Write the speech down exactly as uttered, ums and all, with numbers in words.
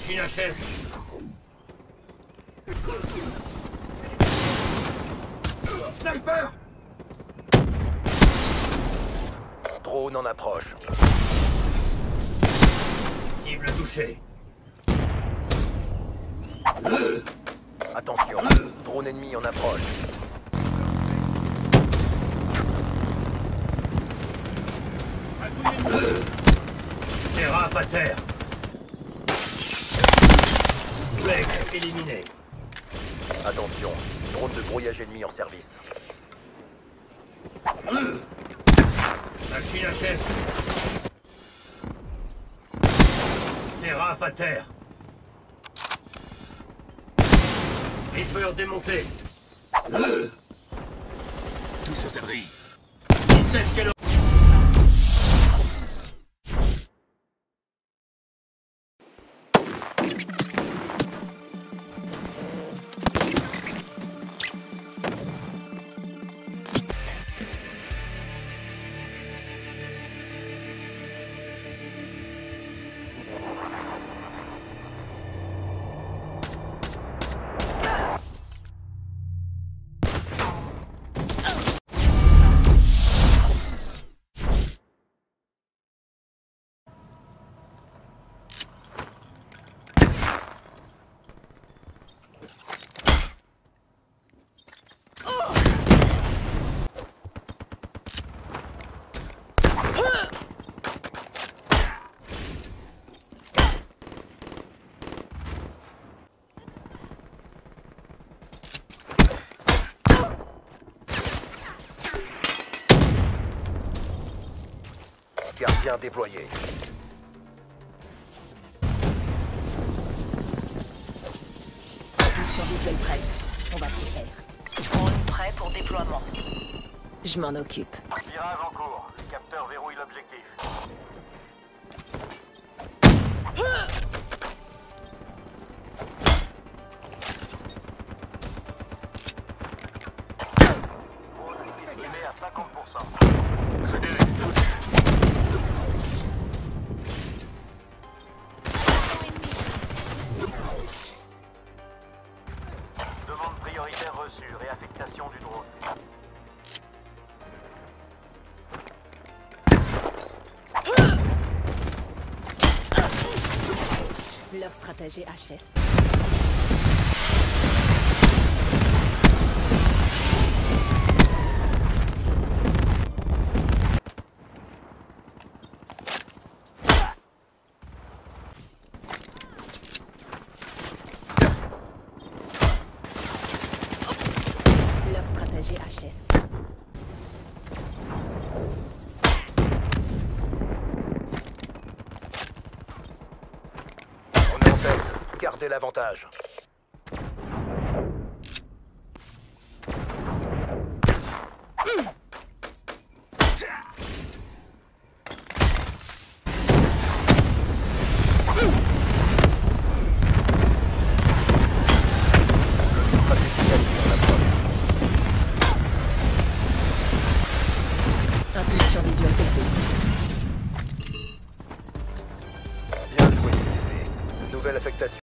Machine H S. Sniper! Drone en approche. Cible touchée. Attention, drone ennemi en approche. Seraph à terre. Mec éliminé. Attention, drone de brouillage ennemi en service. Machine H S. Seraph à terre. Reaper démonté. Tous aux abris. Système Kalo. Gardien déployé. Mission visuelle prête. On va se faire. Drone prêt pour déploiement. Je m'en occupe. Virage en cours. Capteur verrouille l'objectif. Estimé à cinquante pour cent. Demande prioritaire reçue. Réaffectation du drone. Leur stratégie H S. Leur stratégie H S. On est en tête. Gardez l'avantage. Impulsion visuelle complète. Bien joué, C D P. Nouvelle affectation.